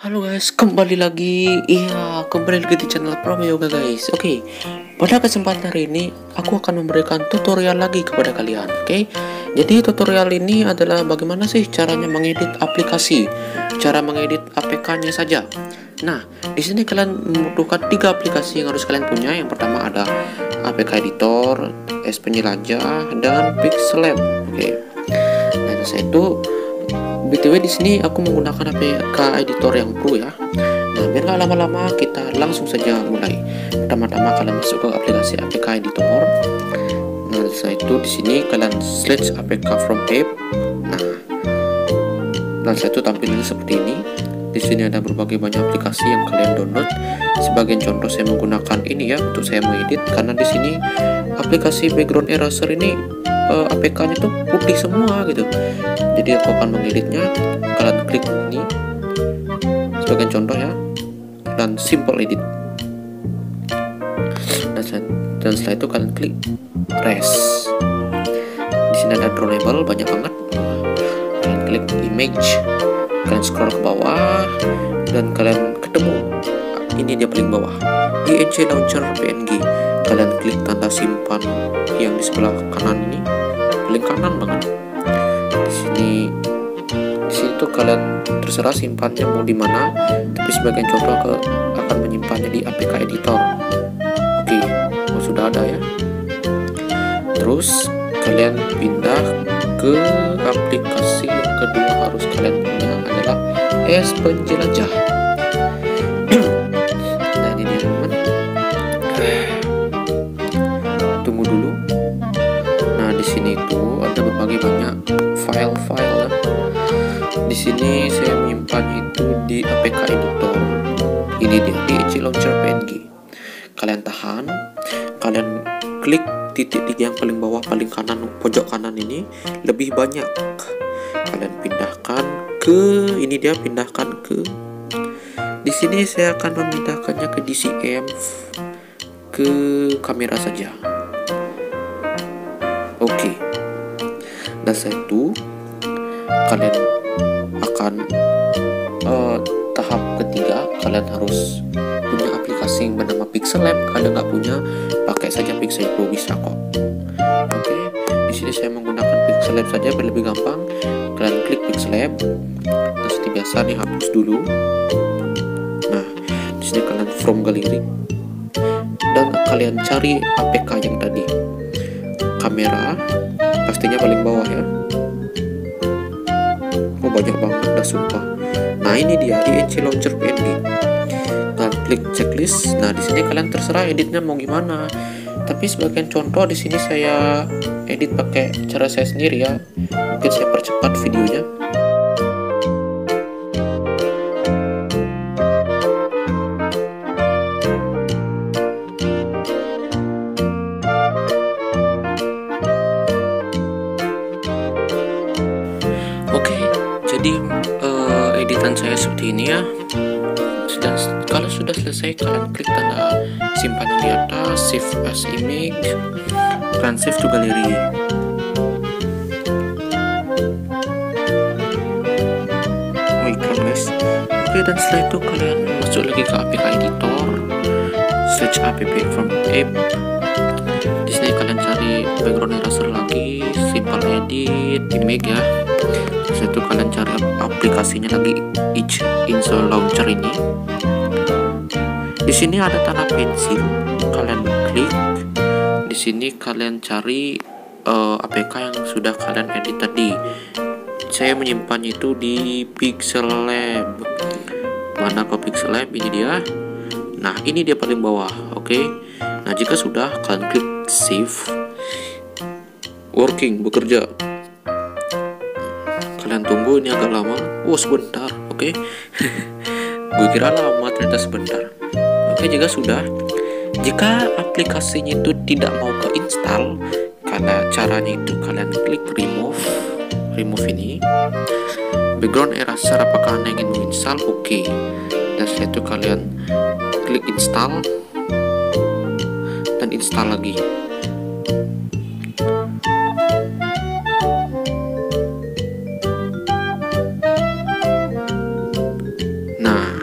Halo guys, kembali lagi. Kembali lagi di channel Prome Yoga guys. Oke, pada kesempatan hari ini aku akan memberikan tutorial lagi kepada kalian. Oke, jadi tutorial ini adalah bagaimana sih caranya mengedit aplikasi, cara mengedit APK-nya saja. Nah, di sini kalian membutuhkan 3 aplikasi yang harus kalian punya. Yang pertama ada APK Editor, S Penjelajah, dan Pixel Lab. Oke, nah saya itu BTW di sini aku menggunakan APK editor yang pro ya. Nah, biar nggak lama-lama kita langsung saja mulai. Pertama-tama kalian masuk ke aplikasi APK editor. Nah, setelah itu di sini kalian search APK from app. Nah, setelah itu tampilnya seperti ini. Di sini ada berbagai banyak aplikasi yang kalian download. Sebagian contoh saya menggunakan ini ya untuk saya mengedit, karena di sini aplikasi background eraser ini APK-nya tuh putih semua gitu. Jadi aku akan mengeditnya. Kalian klik ini sebagai contoh ya, dan simple edit. Dan setelah itu kalian klik rest. Di sini ada drawable banyak banget. Kalian klik image, kalian scroll ke bawah dan kalian ketemu ini dia paling bawah, INC Launcher PNG. Kalian klik tanda simpan yang di sebelah kanan ini, paling kanan banget. Di sini tuh kalian terserah simpannya mau di mana, tapi sebagian contoh akan menyimpannya di APK editor. Oke, sudah ada ya. Terus kalian pindah ke aplikasi yang kedua harus kalian punya adalah S Penjelajah. Nah, ini dia teman. Tunggu dulu. Nah, di sini tuh ada berbagai banyak file-file ya. Di sini saya menyimpan itu di APK editor. Ini dia di INC Launcher PNG. Kalian tahan, kalian klik titik yang paling bawah paling kanan pojok kanan ini lebih banyak. Kalian pindahkan ke ini dia, pindahkan ke di sini saya akan memindahkannya ke DCM, ke kamera saja. Oke. Dan setelah itu kalian akan tahap ketiga, kalian harus punya aplikasi yang bernama Pixel Lab. Kalau nggak punya, pakai saja Pixel Pro, bisa kok. Oke, di sini saya menggunakan Pixel Lab saja biar lebih gampang. Kalian klik Pixel Lab, dan seperti biasa nih hapus dulu. Nah, di sini kalian from galeri dan kalian cari APK yang tadi. Kamera pastinya paling bawah ya. Oh, banyak banget dah sumpah. Nah, ini dia INC Launcher PNG. Kalian klik checklist. Nah, di sini kalian terserah editnya mau gimana. Tapi sebagian contoh di sini saya edit pakai cara saya sendiri ya. Mungkin saya percepat videonya. Oke, jadi editan saya seperti ini ya. Kalau sudah selesai, kalian klik tanda simpanan di atas, save as image, kalian save to gallery. Keren guys. Oke, dan setelah itu kalian masuk lagi ke APK editor, search app from app. Di sini kalian cari background eraser lagi, simple edit, image ya. Setelah itu kalian cari aplikasinya lagi, INC Launcher ini. Di sini ada tanda pensil, kalian klik. Di sini kalian cari APK yang sudah kalian edit tadi. Saya menyimpannya itu di Pixel Lab. Mana ke Pixel Lab? Ini dia. Nah, ini dia paling bawah. Oke. Nah, jika sudah, kalian klik save. Working, bekerja. Kalian tunggu, ini agak lama. Oh, sebentar. Oke. Gue kira lama, ternyata sebentar. Oke, jika sudah, jika aplikasinya itu tidak mau keinstall, karena caranya itu kalian klik remove ini, background eraser apakah Anda ingin menginstal, oke. Dan setelah itu kalian klik install dan install lagi. Nah,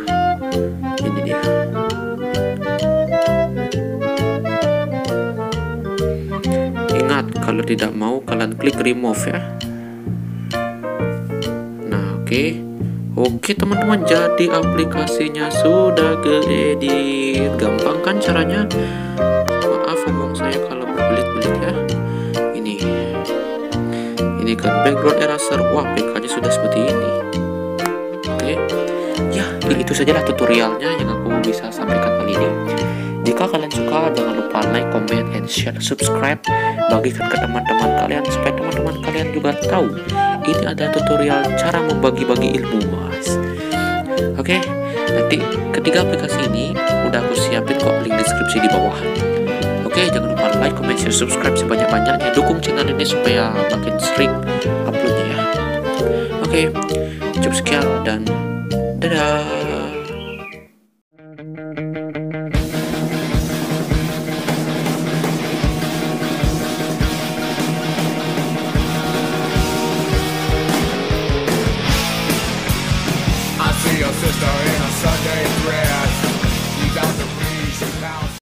tidak mau, kalian klik remove ya. Nah, oke teman-teman, jadi aplikasinya sudah keedit. Gampang kan caranya? Maaf omong saya kalau berbelit-belit ya. Ini kan background eraser. Wah, PK-nya sudah seperti ini. Oke. Ya, itu sajalah tutorialnya yang aku bisa sampaikan kali ini. Jika kalian suka, jangan lupa like, comment, and share, subscribe, bagikan ke teman-teman kalian supaya teman-teman kalian juga tahu ini ada tutorial cara membagi-bagi ilmu, Mas. Oke, nanti ketiga aplikasi ini udah aku siapin kok link deskripsi di bawah. Oke, jangan lupa like, comment, share, subscribe sebanyak-banyaknya. Dukung channel ini supaya makin sering uploadnya ya. Oke, cukup sekian dan dadah. I see your sister in a Sunday dress.